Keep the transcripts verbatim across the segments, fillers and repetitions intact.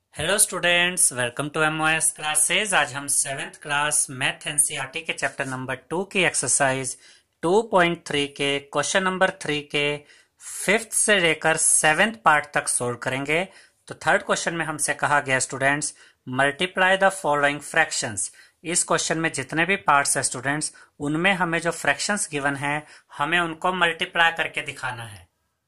Hello students, welcome to MOS classes. आज हम seventh class math NCERT के chapter number two की exercise two point three के question number three के fifth से लेकर सेवेंथ पार्ट तक सोल्व करेंगे। तो थर्ड क्वेश्चन में हमसे कहा गया students, multiply the following fractions. इस क्वेश्चन में जितने भी पार्ट्स है स्टूडेंट्स, उनमें हमें जो फ्रैक्शंस गिवन है हमें उनको मल्टीप्लाई करके दिखाना है।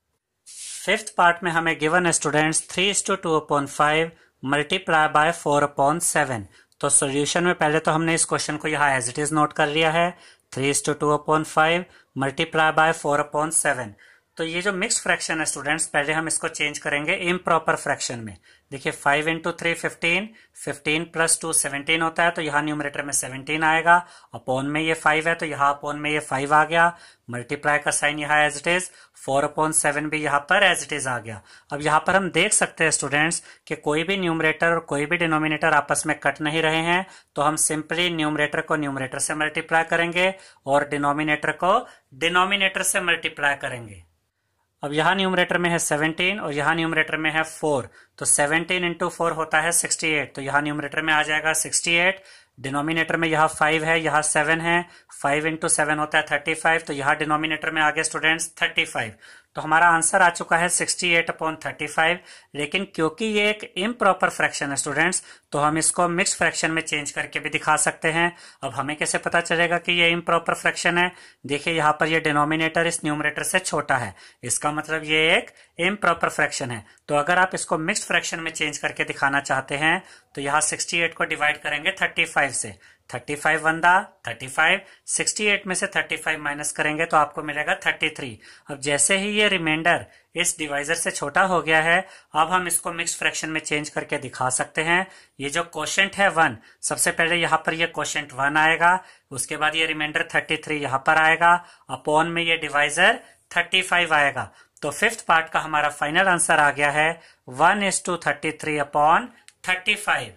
फिफ्थ पार्ट में हमें गिवन है students three is two two upon five multiply by four upon seven. तो सॉल्यूशन में पहले तो हमने इस क्वेश्चन को यहाँ एज इट इज नोट कर लिया है, three is two two upon five multiply by four upon seven. तो ये जो मिक्स फ्रैक्शन है स्टूडेंट्स, पहले हम इसको चेंज करेंगे इम्प्रॉपर फ्रैक्शन में। देखिए five into three fifteen, fifteen plus two seventeen होता है, तो यहाँ न्यूमरेटर में सेवनटीन आएगा। अपॉन में ये फाइव है तो यहाँ अपॉन में ये फाइव आ गया। मल्टीप्लाई का साइन यहाँ as it is, four upon seven भी यहाँ पर एज इट इज आ गया। अब यहाँ पर हम देख सकते हैं स्टूडेंट्स कि कोई भी न्यूमरेटर और कोई भी डिनोमिनेटर आपस में कट नहीं रहे हैं, तो हम सिंपली न्यूमरेटर को न्यूमरेटर से मल्टीप्लाई करेंगे और डिनोमिनेटर को डिनोमिनेटर से मल्टीप्लाई करेंगे। अब यहाँ न्यूमरेटर में है सेवनटीन और यहाँ न्यूमरेटर में है फोर, तो सेवनटीन इंटू फोर होता है सिक्सटी एट, तो यहाँ न्यूमरेटर में आ जाएगा सिक्सटी एट। डिनोमिनेटर में यहाँ फाइव है, यहाँ सेवन है, फाइव इंटू सेवन होता है थर्टी फाइव, तो यहाँ डिनोमिनेटर में आ गया स्टूडेंट्स थर्टी फाइव। तो हमारा आंसर आ चुका है sixty eight upon thirty five. लेकिन क्योंकि ये एक इम्प्रॉपर फ्रैक्शन है स्टूडेंट्स, तो हम इसको मिक्स फ्रैक्शन में चेंज करके भी दिखा सकते हैं। अब हमें कैसे पता चलेगा कि ये इम्प्रॉपर फ्रैक्शन है? देखिए यहाँ पर ये डिनोमिनेटर इस न्यूमरेटर से छोटा है, इसका मतलब ये एक इम्प्रॉपर फ्रैक्शन है। तो अगर आप इसको मिक्स फ्रैक्शन में चेंज करके दिखाना चाहते हैं तो यहाँ सिक्सटी एट को डिवाइड करेंगे थर्टी फाइव से, thirty five one the thirty five, sixty eight में से थर्टी फाइव माइनस करेंगे तो आपको मिलेगा थर्टी थ्री। अब जैसे ही ये रिमाइंडर इस डिवाइजर से छोटा हो गया है, अब हम इसको मिक्स फ्रैक्शन में चेंज करके दिखा सकते हैं। ये जो क्वोशिएंट है वन, सबसे पहले यहाँ पर ये क्वोशिएंट वन आएगा, उसके बाद ये रिमाइंडर थर्टी थ्री यहाँ पर आएगा, अपॉन में ये डिवाइजर थर्टी फाइव आएगा। तो फिफ्थ पार्ट का हमारा फाइनल आंसर आ गया है one is two thirty three upon thirty five.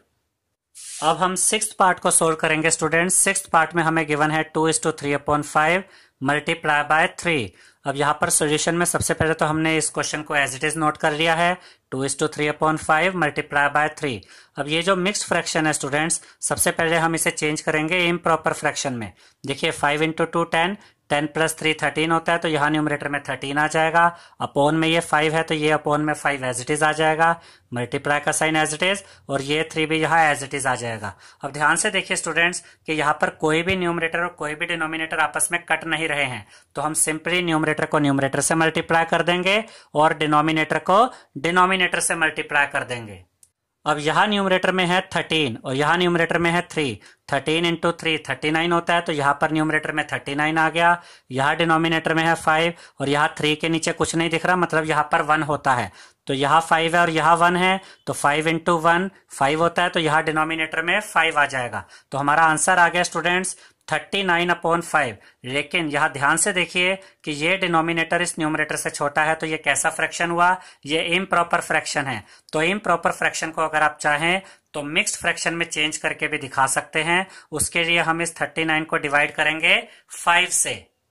अब हम सिक्स्थ पार्ट को सोल्व करेंगे स्टूडेंट्स। सिक्स्थ पार्ट में हमें गिवन है two is two three upon five multiply by three. अब यहाँ पर सॉल्यूशन में सबसे पहले तो हमने इस क्वेश्चन को एज इट इज नोट कर लिया है, two is two three upon five multiply by three. अब ये जो मिक्स फ्रैक्शन है स्टूडेंट्स, सबसे पहले हम इसे चेंज करेंगे इम्प्रॉपर फ्रैक्शन में। देखिए five into two ten, ten plus three thirteen होता है, तो यहाँ न्यूमरेटर में थर्टीन आ जाएगा। अपॉन में ये फाइव है तो ये अपॉन में फाइव एज इट इज आ जाएगा। मल्टीप्लाई का साइन एज इट इज और ये थ्री भी यहाँ एज इट इज आ जाएगा। अब ध्यान से देखिए स्टूडेंट्स कि यहाँ पर कोई भी न्यूमरेटर और कोई भी डिनोमिनेटर आपस में कट नहीं रहे हैं, तो हम सिंपली न्यूमरेटर को न्यूमरेटर से मल्टीप्लाई कर देंगे और डिनोमिनेटर को डिनोमिनेटर से मल्टीप्लाई कर देंगे। अब यहाँ न्यूमरेटर में है थर्टीन और यहाँ न्यूमरेटर में है three, thirteen into three thirty nine होता है, तो यहाँ पर न्यूमरेटर में थर्टी नाइन आ गया। यहाँ डिनोमिनेटर में है फाइव और यहाँ थ्री के नीचे कुछ नहीं दिख रहा, मतलब यहाँ पर वन होता है, तो यहाँ फाइव है और यहाँ वन है, तो फाइव इंटू वन फाइव होता है, तो यहाँ डिनोमिनेटर में फाइव आ जाएगा। तो हमारा आंसर आ गया students thirty nine upon five. लेकिन यहाँ ध्यान से देखिए कि ये डिनोमिनेटर इस न्यूमरेटर से छोटा है, तो ये कैसा फ्रैक्शन हुआ? ये इम्प्रॉपर फ्रैक्शन है। तो इम्प्रॉपर फ्रैक्शन को अगर आप चाहें तो मिक्स्ड फ्रैक्शन में चेंज करके भी दिखा सकते हैं। उसके लिए हम इस थर्टी नाइन को डिवाइड करेंगे फाइव से,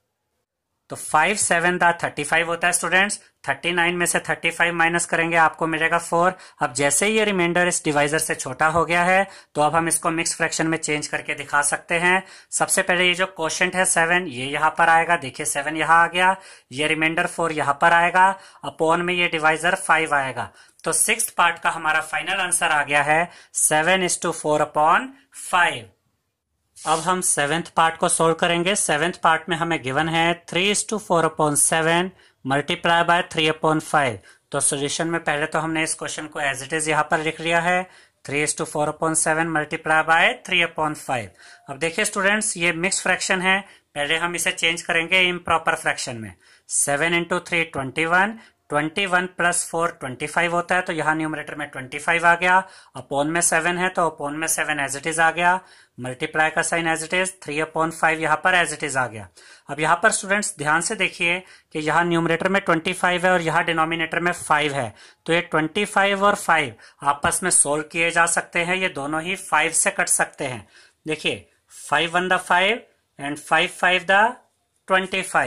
तो five seven the thirty five होता है स्टूडेंट्स। थर्टी नाइन में से थर्टी फाइव माइनस करेंगे, आपको मिलेगा फोर। अब जैसे ही ये रिमाइंडर इस डिवाइजर से छोटा हो गया है, तो अब हम इसको मिक्स फ्रैक्शन में चेंज करके दिखा सकते हैं। सबसे पहले ये जो क्वोशिएंट है सेवन, ये यहाँ पर आएगा, देखिए सेवन यहाँ आ गया। ये रिमाइंडर फोर यहाँ पर आएगा, अपॉन में ये डिवाइजर फाइव आएगा। तो सिक्स्थ पार्ट का हमारा फाइनल आंसर आ गया है seven is two four upon five. अब हम सेवेंथ पार्ट को सोल्व करेंगे। सेवेंथ पार्ट में हमें गिवन है three is two four upon seven multiply by three upon five. तो सोल्यूशन में पहले तो हमने इस क्वेश्चन को एज इट इज यहाँ पर लिख लिया है, three is two four upon seven multiply by three upon five. अब देखिए स्टूडेंट्स, ये मिक्स फ्रैक्शन है, पहले हम इसे चेंज करेंगे इम्प्रॉपर फ्रैक्शन में। Seven into three twenty one, twenty one plus four twenty five होता है, तो यहाँ न्यूमरेटर में ट्वेंटी फाइव आ गया। अपॉन में सेवन है तो अपॉन में सेवन एज इट इज आ गया। मल्टीप्लाई का sign as it is, three upon five यहाँ पर एज इट इज आ गया। अब यहाँ पर स्टूडेंट्स ध्यान से देखिए कि यहाँ न्यूमरेटर में ट्वेंटी फाइव है और यहाँ डिनोमिनेटर में फाइव है, तो ये ट्वेंटी फाइव और फाइव आपस में सोल्व किए जा सकते हैं। ये दोनों ही फाइव से कट सकते हैं। देखिए five one the five and five five the twenty five.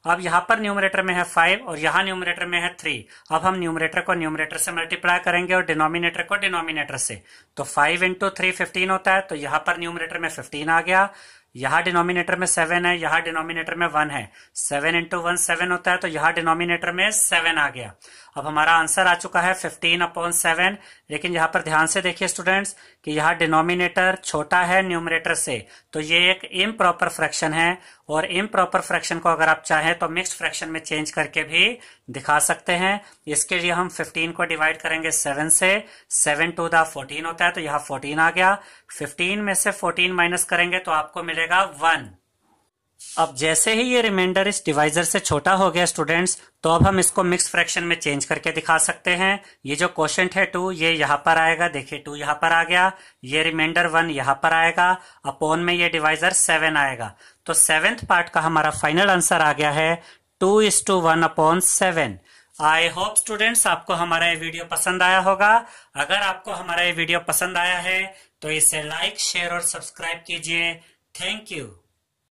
अब यहाँ पर न्यूमरेटर में है फाइव और यहाँ न्यूमरेटर में है थ्री। अब हम न्यूमरेटर को न्यूमरेटर से मल्टीप्लाई करेंगे और डिनोमिनेटर को डिनोमिनेटर से। तो फाइव इंटू थ्री फिफ्टीन होता है, तो यहाँ पर न्यूमरेटर में फिफ्टीन आ गया। यहाँ डिनोमिनेटर में सेवन है, यहाँ डिनोमिनेटर में वन है। सेवन इंटू वन सेवन होता है, तो यहाँ डिनोमिनेटर में सेवन आ गया। अब हमारा आंसर आ चुका है फिफ्टीन अपॉन सेवन। लेकिन यहाँ पर ध्यान से देखिए स्टूडेंट्स कि यहाँ डिनोमिनेटर छोटा है न्यूमरेटर से, तो ये एक इम्प्रॉपर फ्रैक्शन है। और इम्प्रॉपर फ्रैक्शन को अगर आप चाहें तो मिक्स्ड फ्रैक्शन में चेंज करके भी दिखा सकते हैं। इसके लिए हम फिफ्टीन को डिवाइड करेंगे सेवन से। सेवन टू द फोर्टीन होता है, तो यहाँ फोर्टीन आ गया। फिफ्टीन में से फोर्टीन माइनस करेंगे तो आपको मिलेगा वन। अब जैसे ही ये रिमाइंडर इस डिवाइजर से छोटा हो गया स्टूडेंट्स, तो अब हम इसको मिक्स फ्रैक्शन में चेंज करके दिखा सकते हैं। ये जो क्वोशिएंट है टू, ये यहाँ पर आएगा, देखिए टू यहाँ पर आ गया। ये रिमाइंडर वन यहाँ पर आएगा, अपॉन में ये डिवाइजर सेवन आएगा। तो सेवेंथ पार्ट का हमारा फाइनल आंसर आ गया है two is two one upon seven. I hope students आपको हमारा ये वीडियो पसंद आया होगा। अगर आपको हमारा ये वीडियो पसंद आया है तो इसे लाइक, शेयर और सब्सक्राइब कीजिए। Thank you.